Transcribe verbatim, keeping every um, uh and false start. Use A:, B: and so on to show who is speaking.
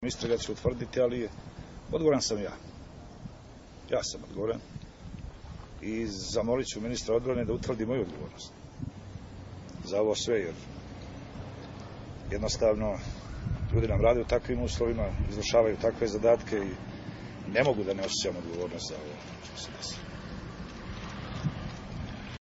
A: Istraga će utvrditi, ali odgovoran sam ja. Ja sam odgovoran i zamolit ću ministra odbrane da utvrdi moju odgovornost za ovo sve, jer jednostavno ljudi nam rade u takvim uslovima, izvršavaju takve zadatke i ne mogu da ne osjećam odgovornost za ovo što se desi.